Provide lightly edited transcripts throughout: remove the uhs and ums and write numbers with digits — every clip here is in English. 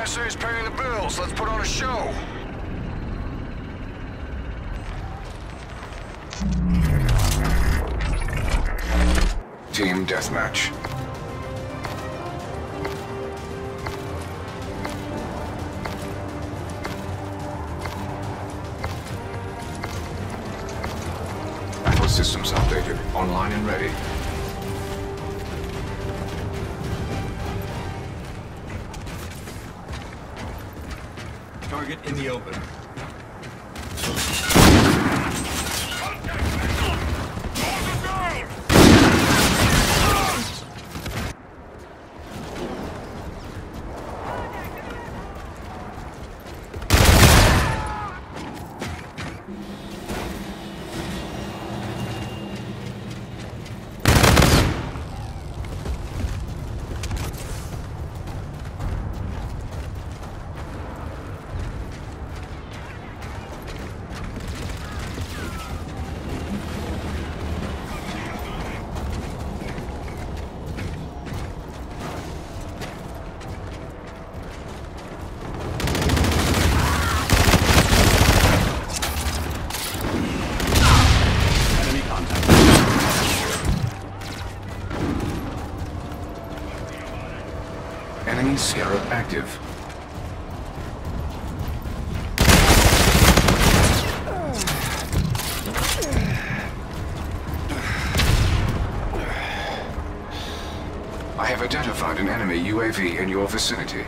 NSA's paying the bills. Let's put on a show. Team deathmatch. Battle systems updated. Online and ready. Target in the open. Enemy Scarab active. I have identified an enemy UAV in your vicinity.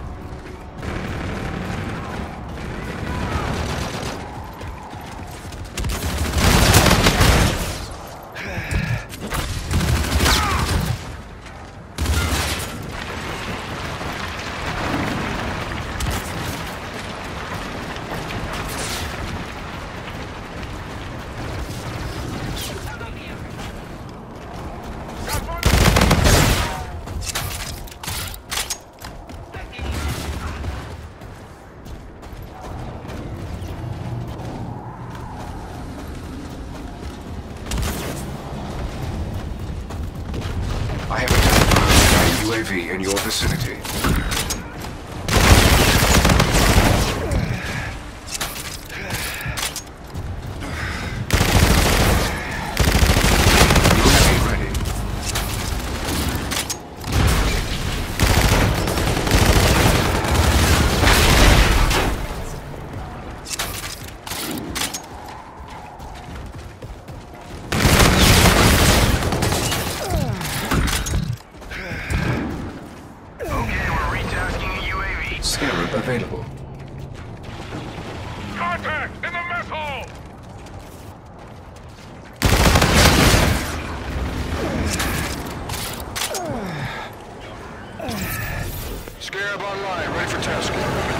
I have identified a UAV in your vicinity. UAV ready. Scarab available. Contact in the mess hall! Scarab online, ready for task.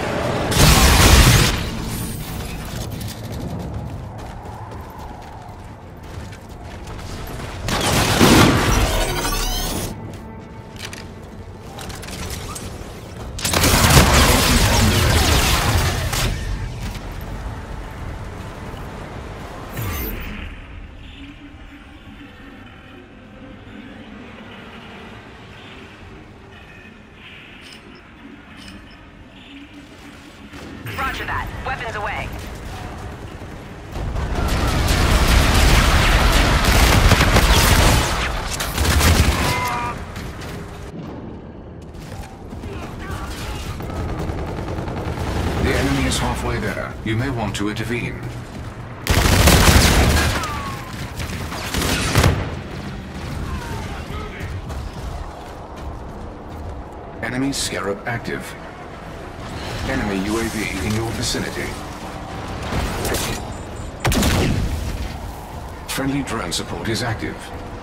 Roger that. Weapons away. The enemy is halfway there. You may want to intervene. Enemy Scarab active. Enemy UAV in your vicinity. Friendly drone support is active.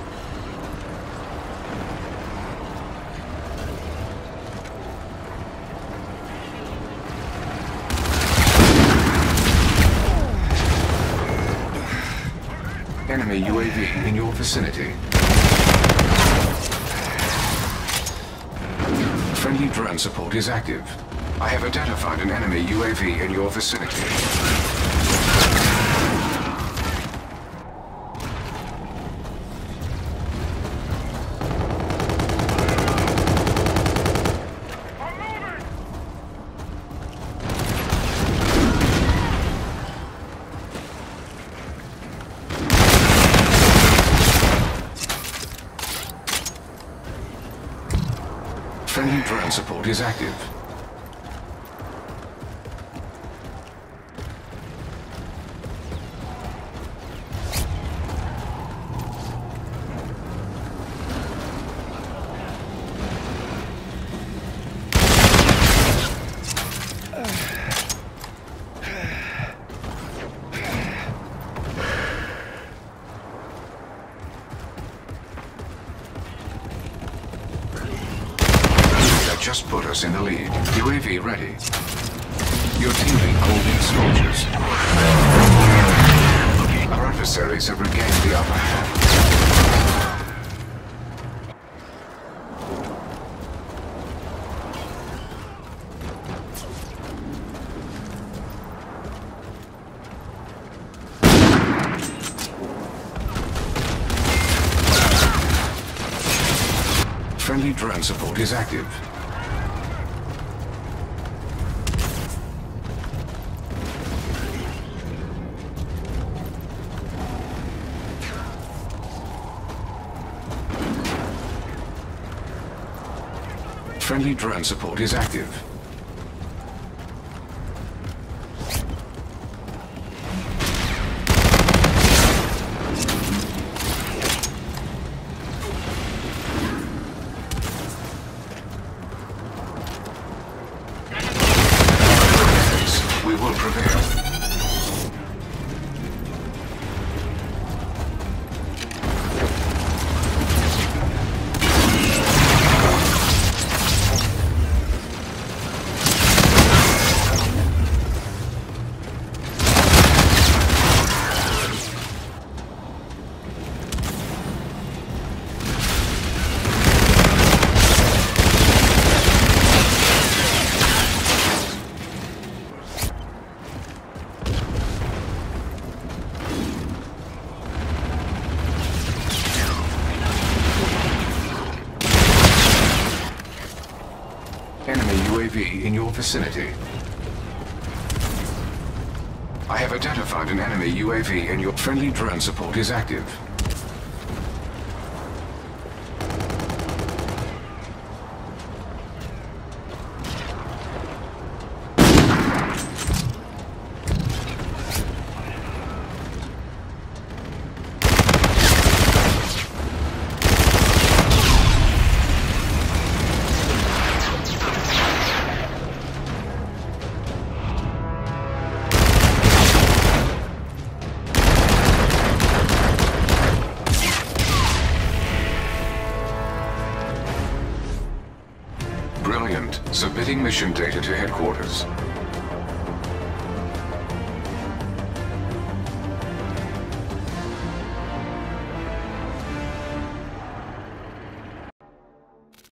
Enemy UAV in your vicinity. Friendly drone support is active. I have identified an enemy UAV in your vicinity. support is active. Just put us in the lead. UAV ready. Your teammate called in soldiers. Our adversaries have regained the upper hand. Friendly drone support is active. Friendly drone support is active. We will prevail. Enemy UAV in your vicinity. I have identified an enemy UAV and your friendly drone support is active. Brilliant. Submitting mission data to headquarters.